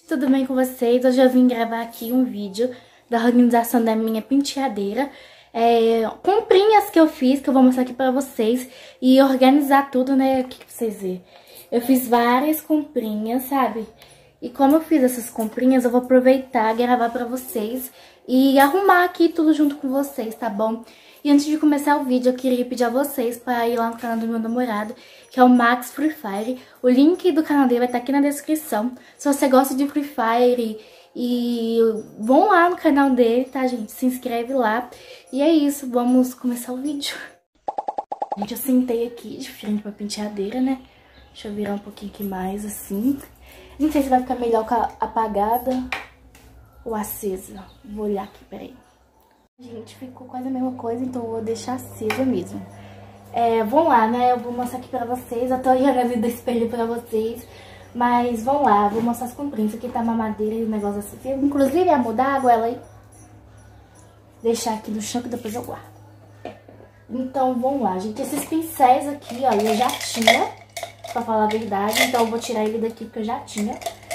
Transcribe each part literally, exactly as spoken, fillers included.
Tudo bem com vocês? Hoje eu vim gravar aqui um vídeo da organização da minha penteadeira. É, comprinhas que eu fiz, que eu vou mostrar aqui pra vocês. E organizar tudo, né? Aqui pra vocês verem. Eu fiz várias comprinhas, sabe? E como eu fiz essas comprinhas, eu vou aproveitar e gravar pra vocês. E arrumar aqui tudo junto com vocês, tá bom? E antes de começar o vídeo, eu queria pedir a vocês para ir lá no canal do meu namorado, que é o Max Free Fire. O link do canal dele vai estar aqui na descrição. Se você gosta de Free Fire, e vão lá no canal dele, tá, gente? Se inscreve lá. E é isso, vamos começar o vídeo. Gente, eu sentei aqui de frente pra penteadeira, né? Deixa eu virar um pouquinho aqui mais, assim. Não sei se vai ficar melhor com a apagada ou acesa. Vou olhar aqui, peraí. Gente, ficou quase a mesma coisa, então eu vou deixar acesa mesmo. É, vamos lá, né? Eu vou mostrar aqui pra vocês. Eu tô olhando a vida do espelho pra vocês. Mas vamos lá, vou mostrar as comprinhas. Aqui tá a mamadeira e o negócio assim. Inclusive, ia mudar a água, ela aí. Deixar aqui no chão que depois eu guardo. Então, vamos lá, gente. Esses pincéis aqui, ó, eu já tinha, pra falar a verdade. Então, eu vou tirar ele daqui porque eu já tinha.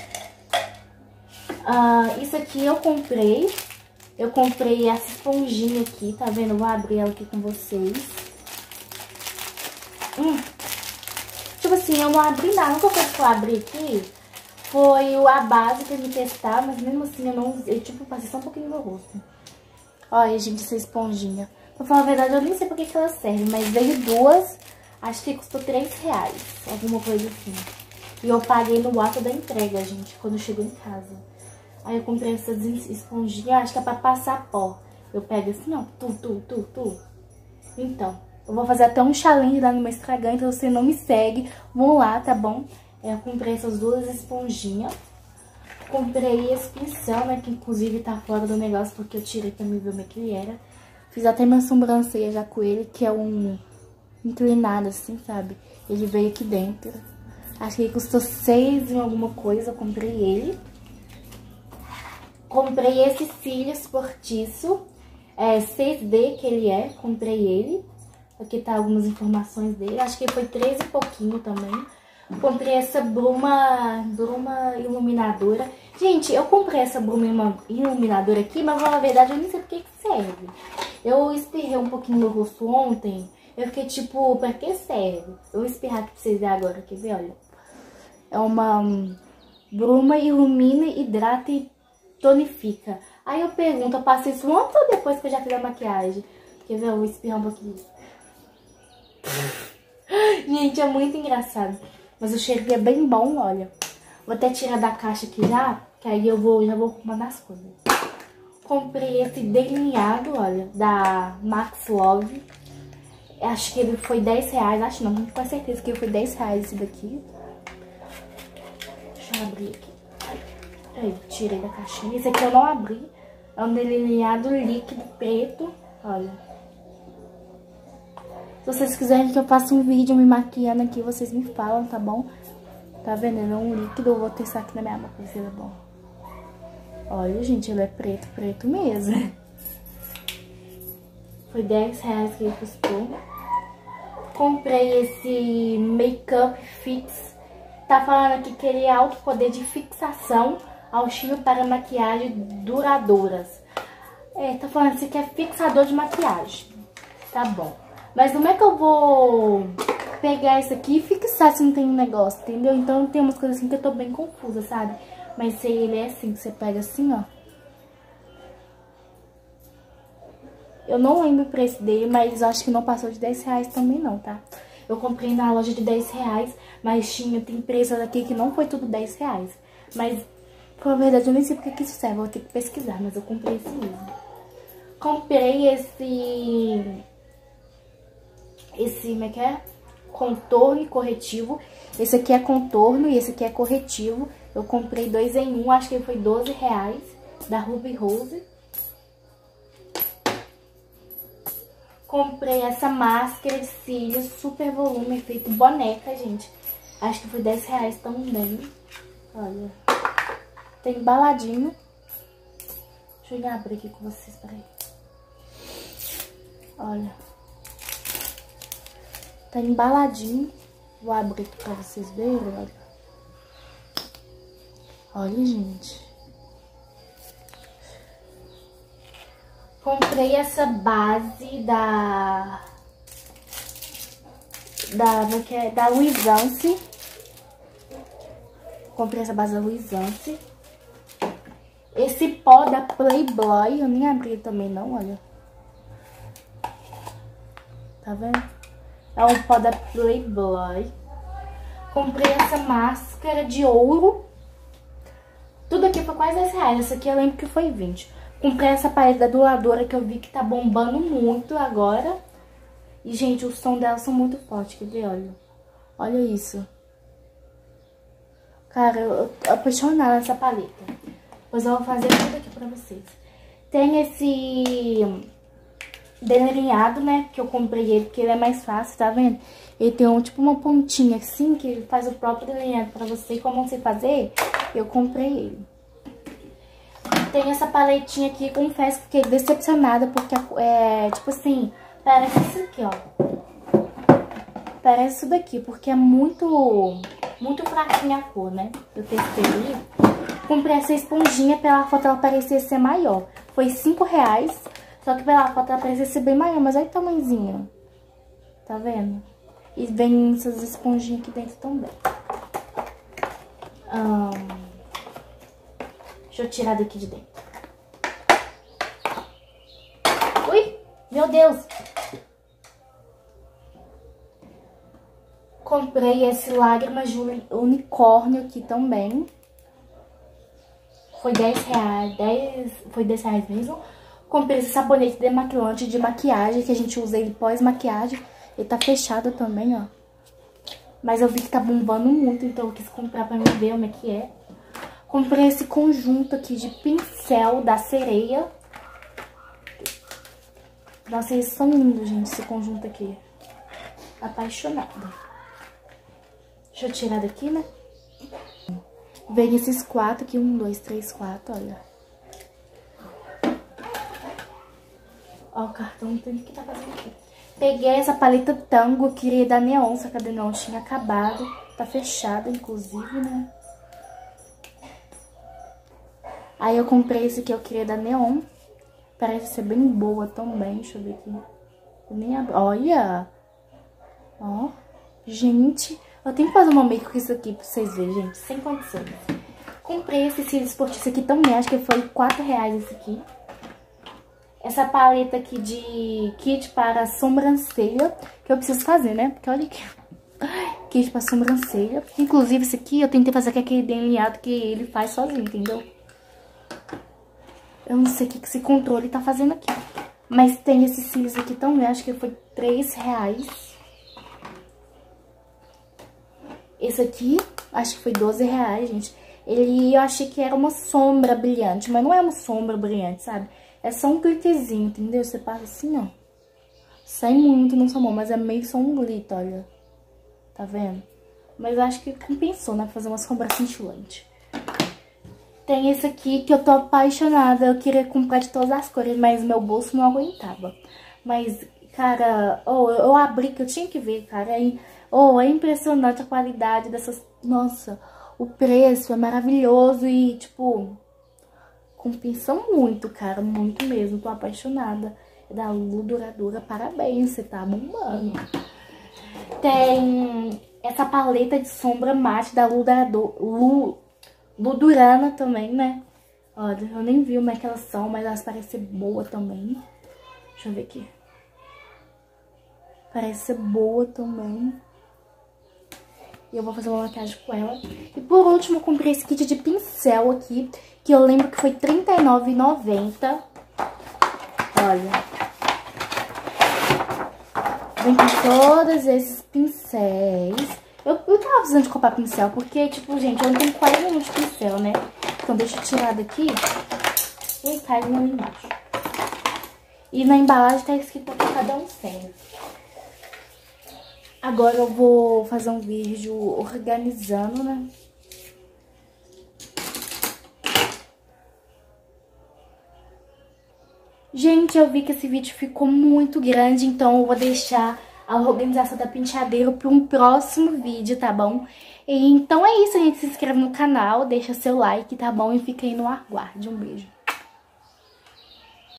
Ah, isso aqui eu comprei. Eu comprei essa esponjinha aqui, tá vendo? Eu vou abrir ela aqui com vocês. Hum. Tipo assim, eu não abri nada. A única coisa que eu abri aqui foi a base pra me testar, mas mesmo assim eu não usei. Tipo, passei só um pouquinho no meu rosto. Olha, gente, essa esponjinha. Pra falar a verdade, eu nem sei pra que que ela serve, mas veio duas. Acho que custou três reais, alguma coisa assim. E eu paguei no ato da entrega, gente, quando chegou em casa. Aí eu comprei essas esponjinhas, acho que é pra passar pó. Eu pego assim, ó, tu, tu, tu, tu. Então, eu vou fazer até um challenge lá no meu Instagram, então se você não me segue, vão lá, tá bom? Eu comprei essas duas esponjinhas. Comprei esse pincel, né, que inclusive tá fora do negócio, porque eu tirei pra mim ver como é que ele era. Fiz até minha sobrancelha já com ele, que é um inclinado assim, sabe? Ele veio aqui dentro. Acho que ele custou seis em alguma coisa, eu comprei ele. Comprei esse cílios postiço, é seis D que ele é, comprei ele. Aqui tá algumas informações dele, acho que foi treze e pouquinho também. Comprei essa bruma, bruma iluminadora. Gente, eu comprei essa bruma iluminadora aqui, mas na verdade eu nem sei pra que que serve. Eu espirrei um pouquinho no rosto ontem, eu fiquei tipo, pra que serve? Eu vou espirrar aqui pra vocês verem agora, quer ver, olha. É uma um, bruma ilumina, hidrata e tonifica. Aí eu pergunto, eu passo isso antes ou depois que eu já fiz a maquiagem? Quer ver? Eu vou espirrar um pouquinho. Gente, é muito engraçado. Mas o cheiro é bem bom, olha. Vou até tirar da caixa aqui já, que aí eu vou, já vou arrumando as coisas. Comprei esse delineado, olha, da Max Love. Acho que ele foi dez reais, acho não, com certeza que ele foi dez reais esse daqui. Deixa eu abrir aqui. Aí, tirei da caixinha. Esse aqui eu não abri. É um delineado líquido preto. Olha. Se vocês quiserem que eu faça um vídeo me maquiando aqui, vocês me falam, tá bom? Tá vendo? É um líquido. Eu vou testar aqui na minha boca, se ele é bom. Olha, gente, ele é preto, preto mesmo. Foi dez reais que ele custou. Comprei esse Make-up Fix. Tá falando aqui que ele é alto poder de fixação, auxílio para maquiagem duradouras. É, tá falando assim que é fixador de maquiagem. Tá bom. Mas como é que eu vou pegar isso aqui e fixar se não tem um negócio, entendeu? Então tem umas coisas assim que eu tô bem confusa, sabe? Mas se ele é assim, que você pega assim, ó. Eu não lembro o preço dele, mas eu acho que não passou de dez reais também não, tá? Eu comprei na loja de dez reais, mas tinha, tem preço aqui que não foi tudo dez reais. Mas, por verdade, eu nem sei porque que isso serve, eu vou ter que pesquisar, mas eu comprei esse mesmo. Comprei esse... Esse, como é que é? Contorno e corretivo. Esse aqui é contorno e esse aqui é corretivo. Eu comprei dois em um, acho que foi doze reais, da Ruby Rose. Comprei essa máscara de cílios, super volume, efeito boneca, gente. Acho que foi dez reais também. Olha. Tem embaladinho. Deixa eu abrir aqui com vocês, peraí. Olha. Tá embaladinho. Vou abrir aqui pra vocês verem, olha. Olha, gente. Comprei essa base da... Da, que é, da Luisance. Comprei essa base da Luisance. Esse pó da Playboy, eu nem abri também não, olha. Tá vendo? É um pó da Playboy. Comprei essa máscara de ouro. Tudo aqui foi quase dez reais. Essa aqui eu lembro que foi vinte. Comprei essa paleta da Doadora que eu vi que tá bombando muito agora. E, gente, o som delas são muito fortes. Quer ver? Olha. Olha isso. Cara, eu tô apaixonada nessa paleta. Pois eu vou fazer tudo aqui pra vocês. Tem esse delineado, né? Que eu comprei ele porque ele é mais fácil, tá vendo? Ele tem um, tipo uma pontinha assim, que ele faz o próprio delineado pra você. E como você fazer, eu comprei ele. Tem essa paletinha aqui, confesso que fiquei decepcionada. Porque é, tipo assim, parece isso aqui, ó. Parece isso daqui, porque é muito, muito fraquinha a cor, né? Eu testei ali. Comprei essa esponjinha, pela foto ela parecia ser maior. Foi cinco reais, só que pela foto ela parecia ser bem maior, mas olha o tamanhozinho. Tá vendo? E vem essas esponjinhas aqui dentro também. Hum, deixa eu tirar daqui de dentro. Ui, meu Deus! Comprei esse Lágrimas de Unicórnio aqui também. Foi dez reais, dez, foi dez reais mesmo. Comprei esse sabonete demaquilante de maquiagem, que a gente usa ele pós-maquiagem. Ele tá fechado também, ó. Mas eu vi que tá bombando muito, então eu quis comprar pra mim ver como é que é. Comprei esse conjunto aqui de pincel da Sereia. Nossa, eles são lindos, gente, esse conjunto aqui. Apaixonada. Deixa eu tirar daqui, né? Vem esses quatro aqui, um, dois, três, quatro, olha. Ó, o cartão tem que tá fazendo aqui. Peguei essa paleta Tango, queria da Neon, só que a da Neon tinha acabado. Tá fechada, inclusive, né? Aí eu comprei esse aqui, eu queria da Neon. Parece ser bem boa também, deixa eu ver aqui. Eu nem abri. Olha! Ó, gente... Eu tenho que fazer uma make com isso aqui pra vocês verem, gente. Sem condições. Comprei esse cílios postiço aqui também. Acho que foi quatro reais esse aqui. Essa paleta aqui de kit para sobrancelha. Que eu preciso fazer, né? Porque olha aqui. Kit para sobrancelha. Inclusive esse aqui eu tentei fazer com aquele delineado que ele faz sozinho, entendeu? Eu não sei o que esse controle tá fazendo aqui. Mas tem esses cílios aqui também. Acho que foi três reais. Esse aqui, acho que foi doze reais, gente. Ele, eu achei que era uma sombra brilhante, mas não é uma sombra brilhante, sabe? É só um glitterzinho, entendeu? Você passa assim, ó. Sai muito na sua mão, mas é meio só um glitter, olha. Tá vendo? Mas eu acho que compensou, né? Fazer uma sombra cintilante. Tem esse aqui que eu tô apaixonada. Eu queria comprar de todas as cores, mas meu bolso não aguentava. Mas, cara, oh, eu abri que eu tinha que ver, cara. Aí... Oh, é impressionante a qualidade dessas... Nossa, o preço é maravilhoso e, tipo, compensa muito, cara, muito mesmo. Tô apaixonada. É da Lu Duradoura, parabéns, você tá bombando. Tem essa paleta de sombra mate da Lu, Lu, Ludurana também, né? Olha, eu nem vi como é que elas são, mas elas parecem ser boas também. Deixa eu ver aqui. Parece ser boa também. E eu vou fazer uma maquiagem com ela. E por último, eu comprei esse kit de pincel aqui, que eu lembro que foi trinta e nove reais e noventa centavos. Olha. Vem com todos esses pincéis. Eu, eu tava precisando de comprar pincel, porque, tipo, gente, eu não tenho quase nenhum de pincel, né? Então deixa eu tirar daqui. E cai ali embaixo. E na embalagem tá escrito que cada um cem. Agora eu vou fazer um vídeo organizando, né? Gente, eu vi que esse vídeo ficou muito grande, então eu vou deixar a organização da penteadeira para um próximo vídeo, tá bom? E, então é isso, gente. Se inscreve no canal, deixa seu like, tá bom? E fica aí no aguarde. Um beijo.